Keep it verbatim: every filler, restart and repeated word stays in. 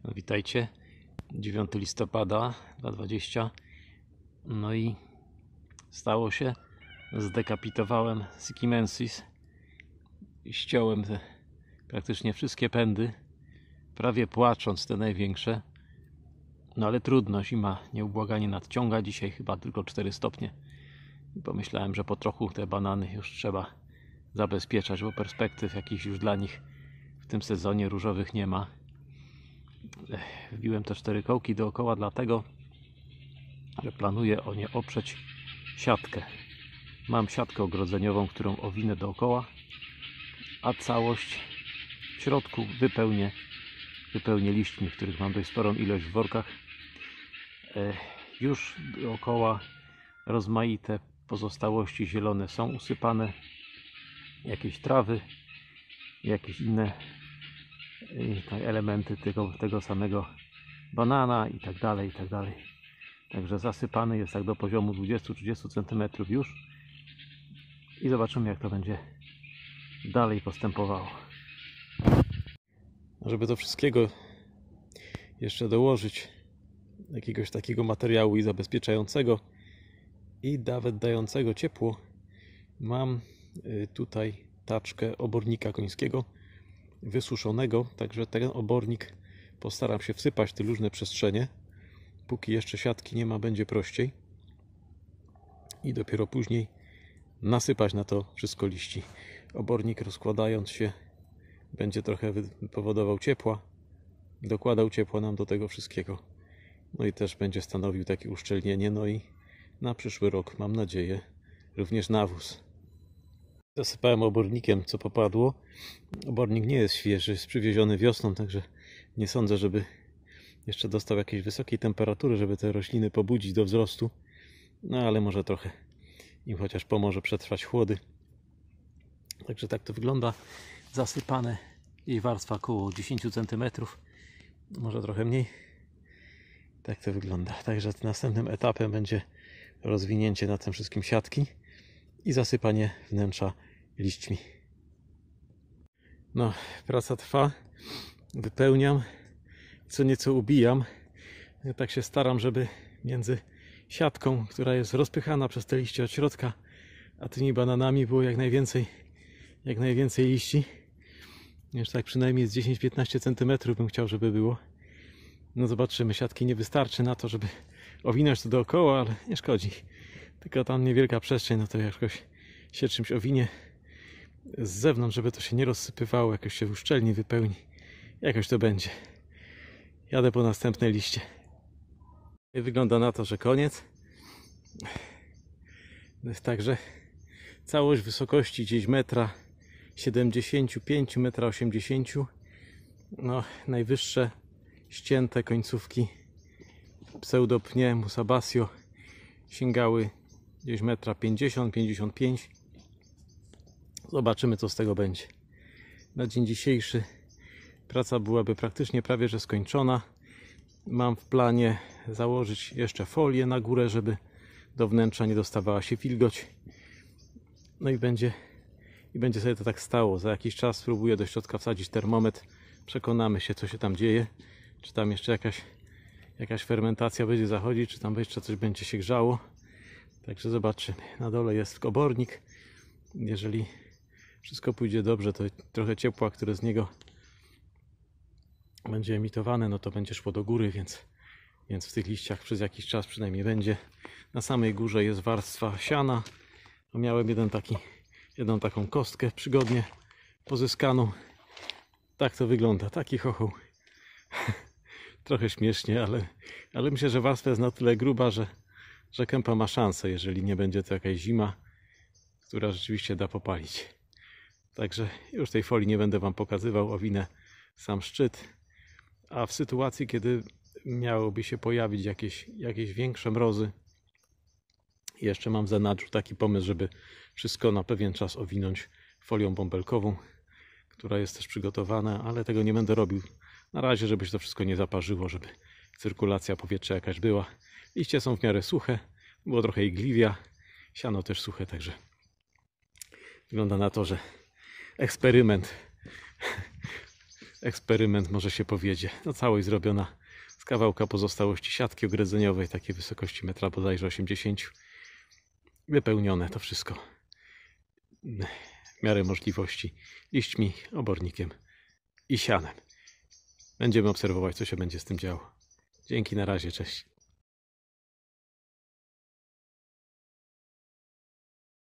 No, witajcie, dziewiątego listopada dwa tysiące dwudziestego. No i stało się, zdekapitowałem Sikimensis i ściąłem te praktycznie wszystkie pędy, prawie płacząc te największe. No ale trudno, zima nieubłaganie nadciąga, dzisiaj chyba tylko cztery stopnie. I pomyślałem, że po trochu te banany już trzeba zabezpieczać, bo perspektyw jakichś już dla nich w tym sezonie różowych nie ma. Wbiłem te cztery kołki dookoła dlatego, że planuję o nie oprzeć siatkę. Mam siatkę ogrodzeniową, którą owinę dookoła, a całość w środku wypełnię, wypełnię liśćmi, których mam dość sporą ilość w workach. Już dookoła rozmaite pozostałości zielone są usypane, jakieś trawy, jakieś inne elementy tego, tego samego banana i tak dalej, i tak dalej. Także zasypany jest tak do poziomu dwudziestu do trzydziestu centymetrów już i zobaczymy, jak to będzie dalej postępowało. Żeby do wszystkiego jeszcze dołożyć jakiegoś takiego materiału i zabezpieczającego i nawet dającego ciepło, mam tutaj taczkę obornika końskiego wysuszonego, także ten obornik postaram się wsypać w te różne przestrzenie. Póki jeszcze siatki nie ma, będzie prościej i dopiero później nasypać na to wszystko liści. Obornik, rozkładając się, będzie trochę powodował ciepła, dokładał ciepła nam do tego wszystkiego, no i też będzie stanowił takie uszczelnienie. No i na przyszły rok, mam nadzieję, również nawóz. Zasypałem obornikiem, co popadło. Obornik nie jest świeży, jest przywieziony wiosną, także nie sądzę, żeby jeszcze dostał jakiejś wysokiej temperatury, żeby te rośliny pobudzić do wzrostu. No ale może trochę im chociaż pomoże przetrwać chłody. Także tak to wygląda. Zasypane, jej warstwa około dziesięć centymetrów, może trochę mniej. Tak to wygląda. Także następnym etapem będzie rozwinięcie na tym wszystkim siatki i zasypanie wnętrza liśćmi. No, praca trwa, wypełniam, co nieco ubijam. Ja tak się staram, żeby między siatką, która jest rozpychana przez te liście od środka, a tymi bananami było jak najwięcej, jak najwięcej liści. Jeszcze tak przynajmniej z dziesięć do piętnastu centymetrów bym chciał, żeby było. No zobaczymy, siatki nie wystarczy na to, żeby owinąć to dookoła, ale nie szkodzi. Tylko tam niewielka przestrzeń, no to jakoś się czymś owinie z zewnątrz, żeby to się nie rozsypywało, jakoś się uszczelni, wypełni. Jakoś to będzie. Jadę po następne liście. I wygląda na to, że koniec. Także całość wysokości gdzieś metra siedemdziesiąt pięć, metra osiemdziesiąt. No, najwyższe ścięte końcówki pseudopnie Musabasio sięgały gdzieś metra pięćdziesiąt, pięćdziesiąt pięć. Zobaczymy, co z tego będzie. Na dzień dzisiejszy praca byłaby praktycznie prawie że skończona. Mam w planie założyć jeszcze folię na górę, żeby do wnętrza nie dostawała się wilgoć. No i będzie, i będzie sobie to tak stało. Za jakiś czas spróbuję do środka wsadzić termometr. Przekonamy się, co się tam dzieje. Czy tam jeszcze jakaś, jakaś fermentacja będzie zachodzić, czy tam jeszcze coś będzie się grzało. Także zobaczymy. Na dole jest obornik. Jeżeli wszystko pójdzie dobrze, to trochę ciepła, które z niego będzie emitowane, no to będzie szło do góry, więc, więc w tych liściach przez jakiś czas przynajmniej będzie. Na samej górze jest warstwa siana. Miałem jeden taki, jedną taką kostkę przygodnie pozyskaną. Tak to wygląda, taki chochoł. Trochę śmiesznie, ale, ale myślę, że warstwa jest na tyle gruba, że, że kępa ma szansę, jeżeli nie będzie to jakaś zima, która rzeczywiście da popalić. Także już tej folii nie będę Wam pokazywał, owinę sam szczyt. A w sytuacji, kiedy miałoby się pojawić jakieś, jakieś większe mrozy, jeszcze mam w zanadrzu taki pomysł, żeby wszystko na pewien czas owinąć folią bąbelkową, która jest też przygotowana, ale tego nie będę robił na razie, żeby się to wszystko nie zaparzyło, żeby cyrkulacja powietrza jakaś była. Liście są w miarę suche, było trochę igliwia, siano też suche, także wygląda na to, że eksperyment eksperyment może się powiedzie. No całość zrobiona z kawałka pozostałości siatki ogrodzeniowej, takiej wysokości metra bodajże osiemdziesiąt. Wypełnione to wszystko w miarę możliwości liśćmi, obornikiem i sianem. Będziemy obserwować, co się będzie z tym działo. Dzięki, na razie, cześć.